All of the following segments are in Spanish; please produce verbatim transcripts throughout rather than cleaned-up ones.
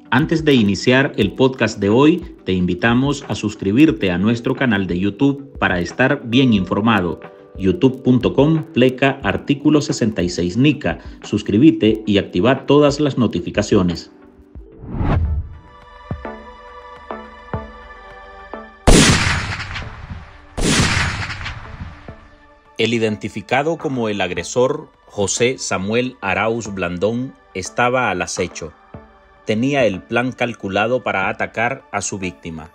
Antes de iniciar el podcast de hoy, te invitamos a suscribirte a nuestro canal de YouTube para estar bien informado. youtube punto com pleca artículo sesenta y seis Nica. Suscríbete y activa todas las notificaciones. El identificado como el agresor, José Samuel Arauz Blandón, estaba al acecho. Tenía el plan calculado para atacar a su víctima.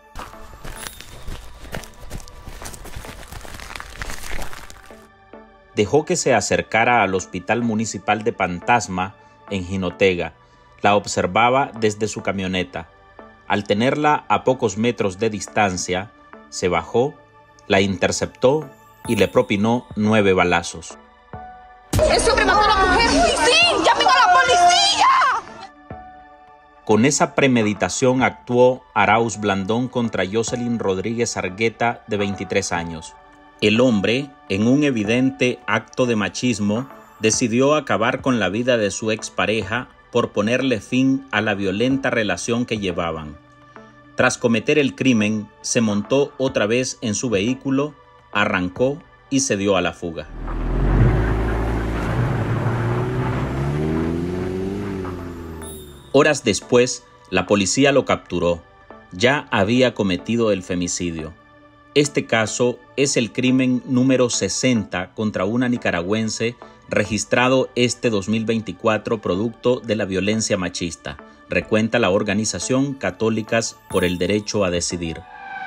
Dejó que se acercara al Hospital Municipal de Pantasma, en Jinotega. La observaba desde su camioneta. Al tenerla a pocos metros de distancia, se bajó, la interceptó y le propinó nueve balazos. ¡Ese hombre mató a la mujer! ¡Sí! ¡Llamen a la policía! Con esa premeditación actuó Arauz Blandón contra Jocelyn Rodríguez Argueta, de veintitrés años. El hombre, en un evidente acto de machismo, decidió acabar con la vida de su expareja por ponerle fin a la violenta relación que llevaban. Tras cometer el crimen, se montó otra vez en su vehículo, arrancó y se dio a la fuga. Horas después, la policía lo capturó. Ya había cometido el femicidio. Este caso es el crimen número sesenta contra una nicaragüense registrado este dos mil veinticuatro producto de la violencia machista, recuenta la organización Católicas por el Derecho a Decidir.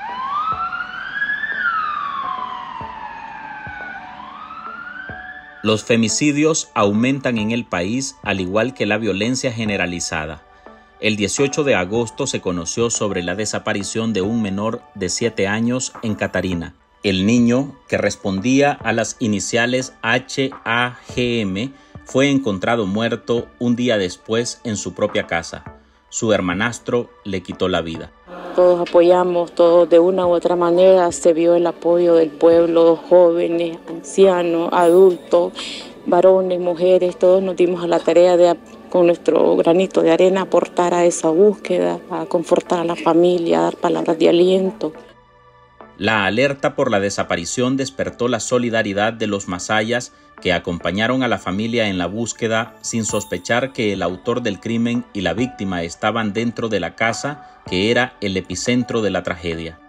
Los femicidios aumentan en el país, al igual que la violencia generalizada. El dieciocho de agosto se conoció sobre la desaparición de un menor de siete años en Catarina. El niño, que respondía a las iniciales H A G M, fue encontrado muerto un día después en su propia casa. Su hermanastro le quitó la vida. Todos apoyamos, todos de una u otra manera se vio el apoyo del pueblo, jóvenes, ancianos, adultos, varones, mujeres, todos nos dimos a la tarea de, con nuestro granito de arena, aportar a esa búsqueda, a confortar a la familia, a dar palabras de aliento. La alerta por la desaparición despertó la solidaridad de los masayas que acompañaron a la familia en la búsqueda sin sospechar que el autor del crimen y la víctima estaban dentro de la casa que era el epicentro de la tragedia.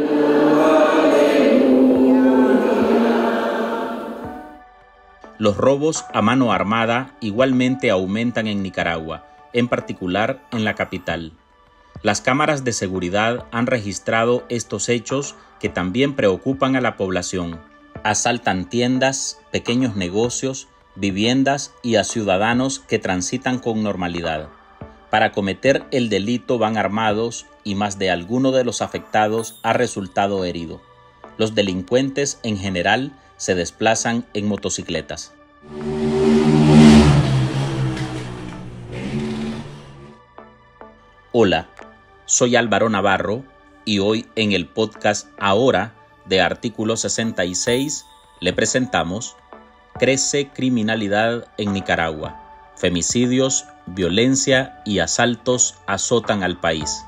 Los robos a mano armada igualmente aumentan en Nicaragua, en particular en la capital. Las cámaras de seguridad han registrado estos hechos que también preocupan a la población. Asaltan tiendas, pequeños negocios, viviendas y a ciudadanos que transitan con normalidad. Para cometer el delito van armados y más de alguno de los afectados ha resultado herido. Los delincuentes en general se desplazan en motocicletas. Hola, soy Álvaro Navarro y hoy en el podcast Ahora de Artículo sesenta y seis le presentamos Crece criminalidad en Nicaragua. Femicidios, violencia y asaltos azotan al país.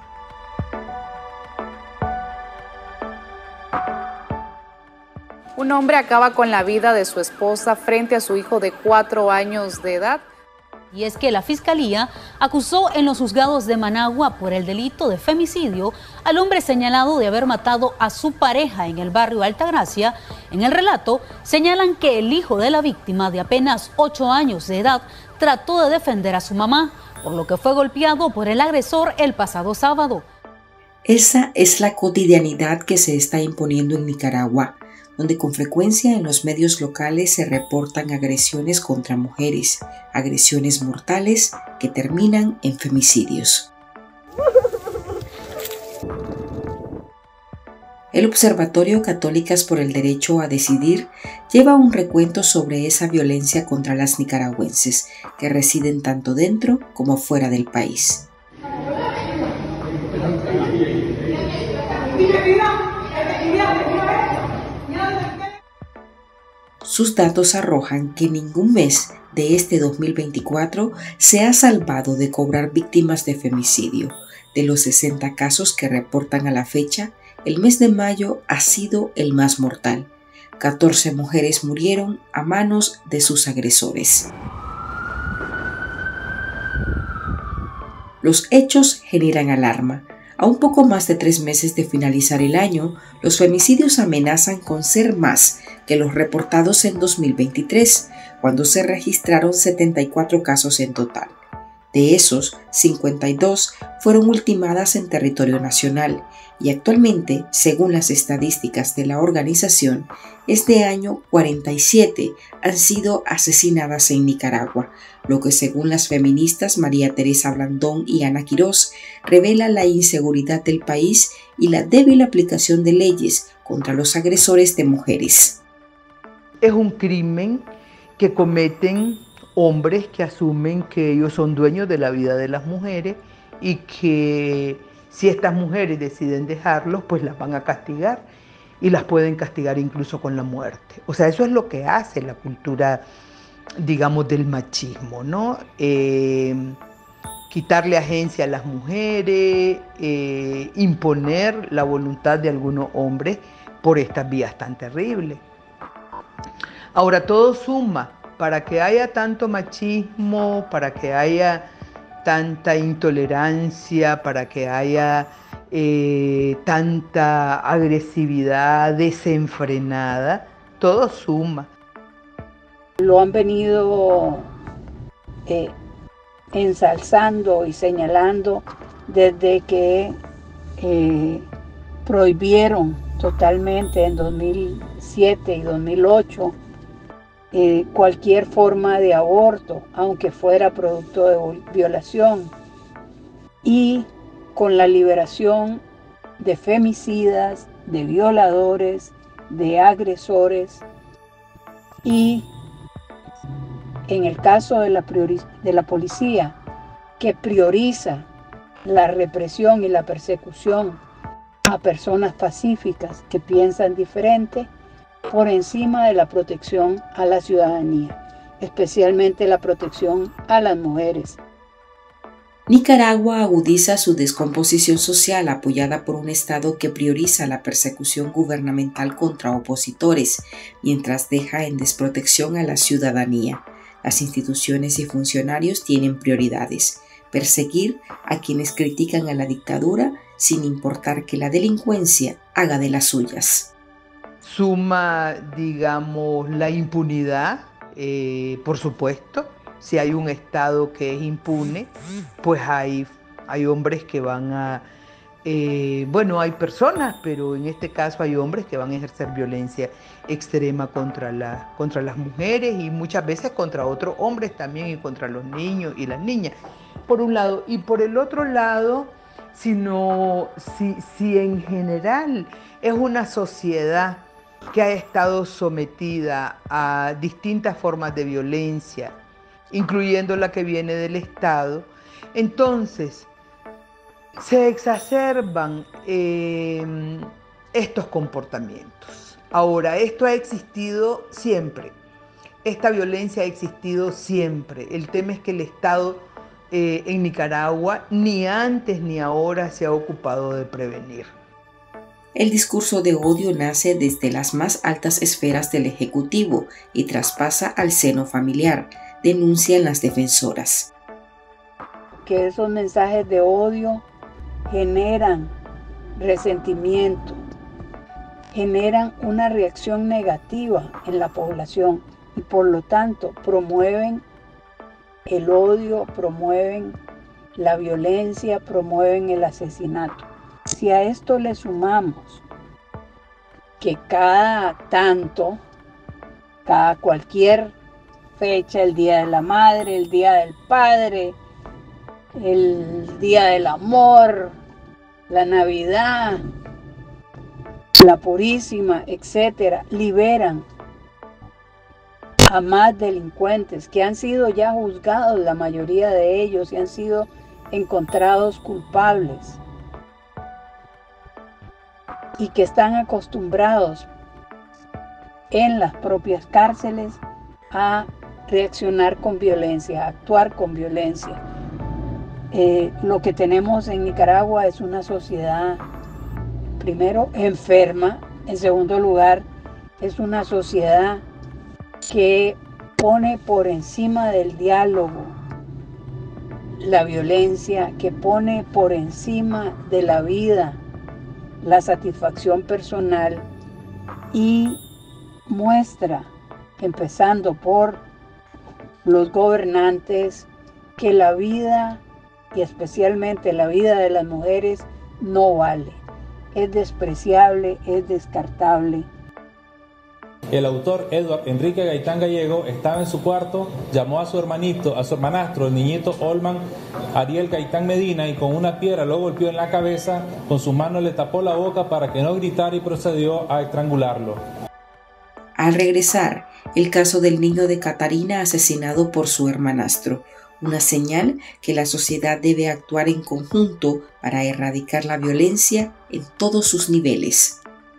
Un hombre acaba con la vida de su esposa frente a su hijo de cuatro años de edad. Y es que la Fiscalía acusó en los juzgados de Managua por el delito de femicidio al hombre señalado de haber matado a su pareja en el barrio Altagracia. En el relato señalan que el hijo de la víctima, de apenas ocho años de edad, trató de defender a su mamá, por lo que fue golpeado por el agresor el pasado sábado. Esa es la cotidianidad que se está imponiendo en Nicaragua, donde con frecuencia en los medios locales se reportan agresiones contra mujeres, agresiones mortales que terminan en femicidios. El Observatorio Católicas por el Derecho a Decidir lleva un recuento sobre esa violencia contra las nicaragüenses que residen tanto dentro como fuera del país. Sus datos arrojan que ningún mes de este dos mil veinticuatro se ha salvado de cobrar víctimas de femicidio. De los sesenta casos que reportan a la fecha, el mes de mayo ha sido el más mortal. catorce mujeres murieron a manos de sus agresores. Los hechos generan alarma. A un poco más de tres meses de finalizar el año, los femicidios amenazan con ser más que los reportados en dos mil veintitrés, cuando se registraron setenta y cuatro casos en total. De esos, cincuenta y dos fueron ultimadas en territorio nacional y actualmente, según las estadísticas de la organización, este año cuarenta y siete han sido asesinadas en Nicaragua, lo que según las feministas María Teresa Blandón y Ana Quirós revela la inseguridad del país y la débil aplicación de leyes contra los agresores de mujeres. Es un crimen que cometen hombres que asumen que ellos son dueños de la vida de las mujeres y que si estas mujeres deciden dejarlos, pues las van a castigar y las pueden castigar incluso con la muerte. O sea, eso es lo que hace la cultura, digamos, del machismo, ¿no? Eh, quitarle agencia a las mujeres, eh, imponer la voluntad de algunos hombres por estas vías tan terribles. Ahora, todo suma. Para que haya tanto machismo, para que haya tanta intolerancia, para que haya eh, tanta agresividad desenfrenada, todo suma. Lo han venido eh, ensalzando y señalando desde que eh, prohibieron totalmente en dos mil siete y dos mil ocho Eh, cualquier forma de aborto, aunque fuera producto de violación, y con la liberación de femicidas, de violadores, de agresores, y en el caso de la, de la policía, que prioriza la represión y la persecución a personas pacíficas que piensan diferente, por encima de la protección a la ciudadanía, especialmente la protección a las mujeres. Nicaragua agudiza su descomposición social apoyada por un Estado que prioriza la persecución gubernamental contra opositores, mientras deja en desprotección a la ciudadanía. Las instituciones y funcionarios tienen prioridades: perseguir a quienes critican a la dictadura sin importar que la delincuencia haga de las suyas. Suma, digamos, la impunidad, eh, por supuesto. Si hay un Estado que es impune, pues hay, hay hombres que van a... Eh, bueno, hay personas, pero en este caso hay hombres que van a ejercer violencia extrema contra, la, contra las mujeres y muchas veces contra otros hombres también y contra los niños y las niñas, por un lado. Y por el otro lado, si, no, si, si en general es una sociedad que ha estado sometida a distintas formas de violencia, incluyendo la que viene del Estado, entonces se exacerban eh, estos comportamientos. Ahora, esto ha existido siempre, esta violencia ha existido siempre. El tema es que el Estado eh, en Nicaragua ni antes ni ahora se ha ocupado de prevenir. El discurso de odio nace desde las más altas esferas del Ejecutivo y traspasa al seno familiar, denuncian las defensoras. Que esos mensajes de odio generan resentimiento, generan una reacción negativa en la población y por lo tanto promueven el odio, promueven la violencia, promueven el asesinato. Si a esto le sumamos que cada tanto, cada cualquier fecha, el Día de la Madre, el Día del Padre, el Día del Amor, la Navidad, la Purísima, etcétera, liberan a más delincuentes que han sido ya juzgados, la mayoría de ellos, y han sido encontrados culpables, y que están acostumbrados en las propias cárceles a reaccionar con violencia, a actuar con violencia. Eh, lo que tenemos en Nicaragua es una sociedad, primero, enferma. En segundo lugar, es una sociedad que pone por encima del diálogo la violencia, que pone por encima de la vida la satisfacción personal y muestra, empezando por los gobernantes, que la vida y especialmente la vida de las mujeres no vale, es despreciable, es descartable. El autor Edward Enrique Gaitán Gallego estaba en su cuarto, llamó a su hermanito, a su hermanastro, el niñito Olman Ariel Gaitán Medina, y con una piedra lo golpeó en la cabeza, con su mano le tapó la boca para que no gritara y procedió a estrangularlo. Al regresar, el caso del niño de Catarina asesinado por su hermanastro, una señal que la sociedad debe actuar en conjunto para erradicar la violencia en todos sus niveles.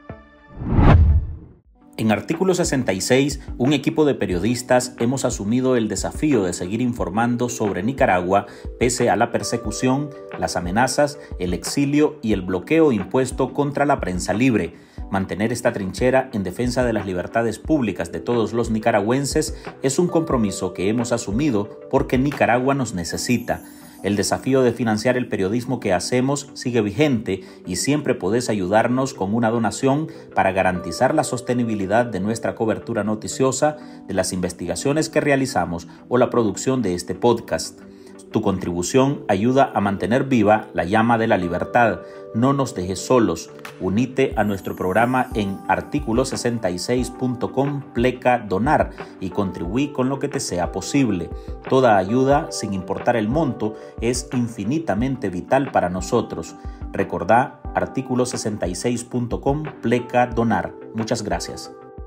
En Artículo sesenta y seis, un equipo de periodistas hemos asumido el desafío de seguir informando sobre Nicaragua pese a la persecución, las amenazas, el exilio y el bloqueo impuesto contra la prensa libre. Mantener esta trinchera en defensa de las libertades públicas de todos los nicaragüenses es un compromiso que hemos asumido porque Nicaragua nos necesita. El desafío de financiar el periodismo que hacemos sigue vigente y siempre podés ayudarnos con una donación para garantizar la sostenibilidad de nuestra cobertura noticiosa, de las investigaciones que realizamos o la producción de este podcast. Tu contribución ayuda a mantener viva la llama de la libertad. No nos dejes solos. Unite a nuestro programa en artículo sesenta y seis punto com pleca donar y contribuí con lo que te sea posible. Toda ayuda, sin importar el monto, es infinitamente vital para nosotros. Recordá artículo sesenta y seis punto com pleca donar. Muchas gracias.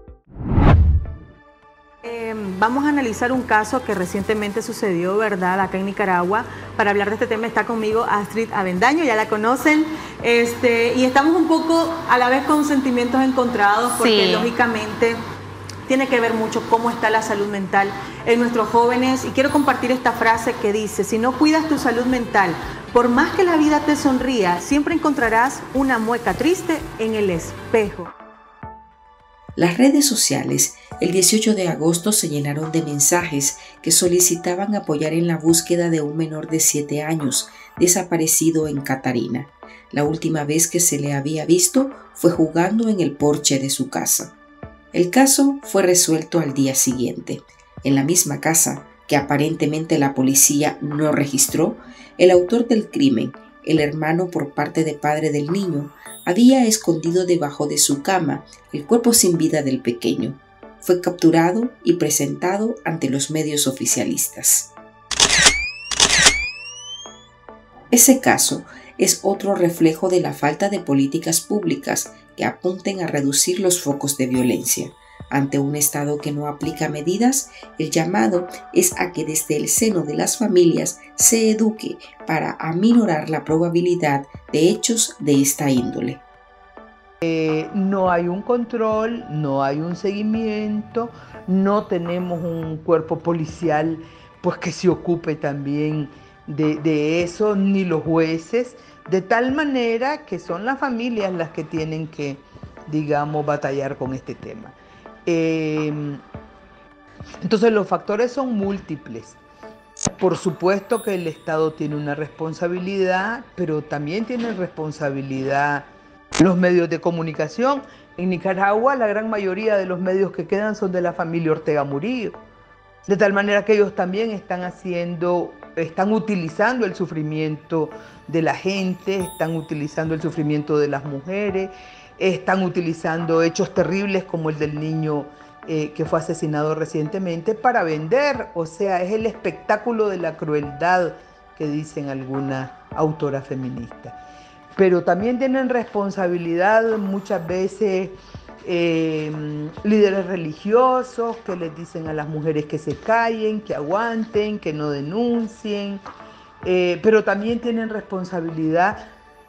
Vamos a analizar un caso que recientemente sucedió, ¿verdad?, acá en Nicaragua. Para hablar de este tema está conmigo Astrid Avendaño, ya la conocen, este, y estamos un poco a la vez con sentimientos encontrados porque sí, lógicamente tiene que ver mucho cómo está la salud mental en nuestros jóvenes, y quiero compartir esta frase que dice: si no cuidas tu salud mental, por más que la vida te sonría, siempre encontrarás una mueca triste en el espejo. Las redes sociales el dieciocho de agosto se llenaron de mensajes que solicitaban apoyar en la búsqueda de un menor de siete años desaparecido en Catarina. La última vez que se le había visto fue jugando en el porche de su casa. El caso fue resuelto al día siguiente. En la misma casa, que aparentemente la policía no registró, el autor del crimen, el hermano por parte de padre del niño, había escondido debajo de su cama el cuerpo sin vida del pequeño. Fue capturado y presentado ante los medios oficialistas. Ese caso es otro reflejo de la falta de políticas públicas que apunten a reducir los focos de violencia. Ante un Estado que no aplica medidas, el llamado es a que desde el seno de las familias se eduque para aminorar la probabilidad de hechos de esta índole. Eh, no hay un control, no hay un seguimiento, no tenemos un cuerpo policial pues, que se ocupe también de, de eso, ni los jueces, de tal manera que son las familias las que tienen que, digamos, batallar con este tema. Eh, entonces los factores son múltiples. Por supuesto que el Estado tiene una responsabilidad, pero también tiene responsabilidad los medios de comunicación. En Nicaragua la gran mayoría de los medios que quedan son de la familia Ortega Murillo, de tal manera que ellos también están haciendo, están utilizando el sufrimiento de la gente, están utilizando el sufrimiento de las mujeres, están utilizando hechos terribles como el del niño eh, que fue asesinado recientemente para vender. O sea, es el espectáculo de la crueldad que dicen algunas autoras feministas. Pero también tienen responsabilidad muchas veces eh, líderes religiosos que les dicen a las mujeres que se callen, que aguanten, que no denuncien. Eh, pero también tienen responsabilidad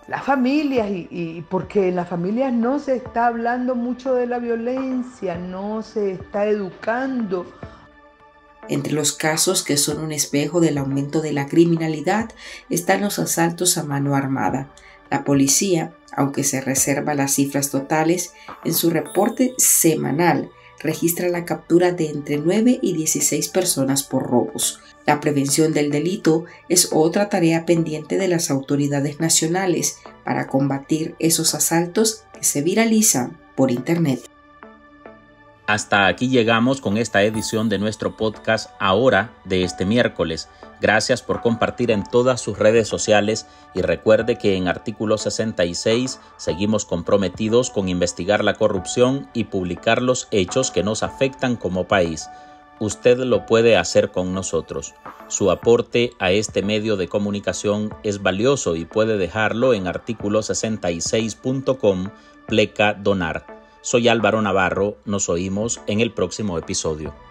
las familias, y, y porque en las familias no se está hablando mucho de la violencia, no se está educando. Entre los casos que son un espejo del aumento de la criminalidad están los asaltos a mano armada. La policía, aunque se reserva las cifras totales, en su reporte semanal registra la captura de entre nueve y dieciséis personas por robos. La prevención del delito es otra tarea pendiente de las autoridades nacionales para combatir esos asaltos que se viralizan por Internet. Hasta aquí llegamos con esta edición de nuestro podcast Ahora de este miércoles. Gracias por compartir en todas sus redes sociales y recuerde que en Artículo sesenta y seis seguimos comprometidos con investigar la corrupción y publicar los hechos que nos afectan como país. Usted lo puede hacer con nosotros. Su aporte a este medio de comunicación es valioso y puede dejarlo en artículo sesenta y seis punto com pleca donar. Soy Álvaro Navarro, nos oímos en el próximo episodio.